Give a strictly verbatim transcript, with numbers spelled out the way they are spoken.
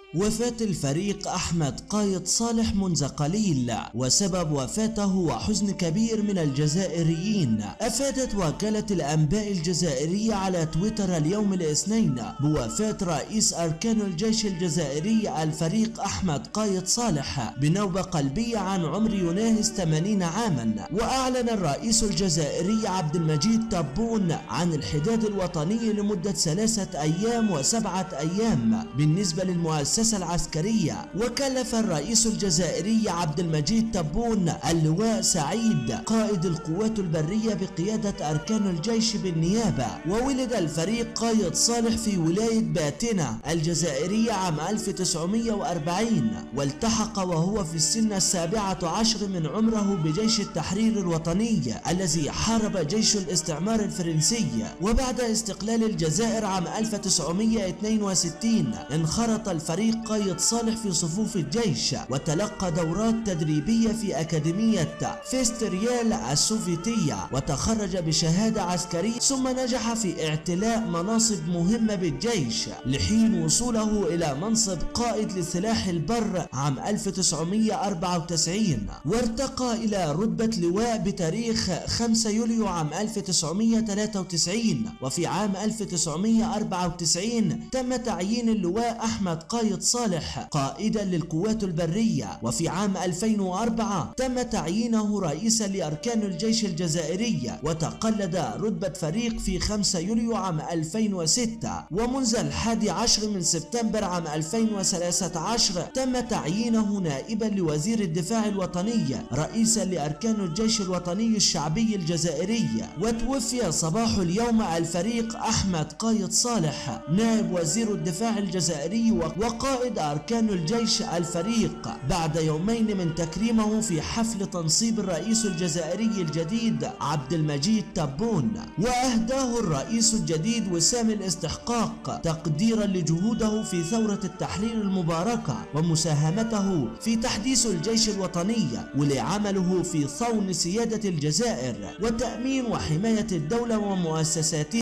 وفاة الفريق أحمد قايد صالح منذ قليل، وسبب وفاته هو حزن كبير من الجزائريين. أفادت وكالة الأنباء الجزائرية على تويتر اليوم الاثنين بوفاة رئيس أركان الجيش الجزائري الفريق أحمد قايد صالح بنوبة قلبية عن عمر يناهز ثمانين عاما. وأعلن الرئيس الجزائري عبد المجيد تبون عن الحداد الوطني لمدة ثلاثة أيام وسبعة أيام بالنسبة للمؤسسة العسكرية. وكلف الرئيس الجزائري عبد المجيد تبون اللواء سعيد قائد القوات البرية بقيادة أركان الجيش بالنيابة. وولد الفريق قايد صالح في ولاية باتنة الجزائرية عام ألف وتسعمائة وأربعين، والتحق وهو في السن السابعة عشر من عمره بجيش التحرير الوطني الذي حارب جيش الاستعمار الفرنسي. وبعد استقلال الجزائر عام ألف وتسعمائة واثنين وستين انخرط الفريق قايد صالح في صفوف الجيش، وتلقى دورات تدريبية في أكاديمية فيستريال السوفيتية، وتخرج بشهادة عسكرية، ثم نجح في اعتلاء مناصب مهمة بالجيش لحين وصوله إلى منصب قائد لسلاح البر عام ألف وتسعمائة وأربعة وتسعين، وارتقى إلى رتبة لواء بتاريخ خمسة يوليو عام ألف وتسعمائة وثلاثة وتسعين. وفي عام ألف وتسعمائة وأربعة وتسعين تم تعيين اللواء أحمد قايد صالح قائدا للقوات البرية. وفي عام ألفين وأربعة تم تعيينه رئيسا لأركان الجيش الجزائري، وتقلد رتبة فريق في خمسة يوليو عام ألفين وستة. ومنذ الحادي عشر من سبتمبر عام ألفين وثلاثة عشر تم تعيينه نائبا لوزير الدفاع الوطني رئيسا لأركان الجيش الوطني الشعبي الجزائري. وتوفي صباح اليوم الفريق أحمد قايد صالح نائب وزير الدفاع الجزائري وقائد أركان الجيش الفريق بعد يومين من تكريمه في حفل تنصيب الرئيس الجزائري الجديد عبد المجيد تبون. وأهداه الرئيس الجديد وسام الاستحقاق تقديرا لجهوده في ثورة التحرير المباركة ومساهمته في تحديث الجيش الوطني، ولعمله في صون سيادة الجزائر وتأمين وحماية الدولة ومؤسساتها.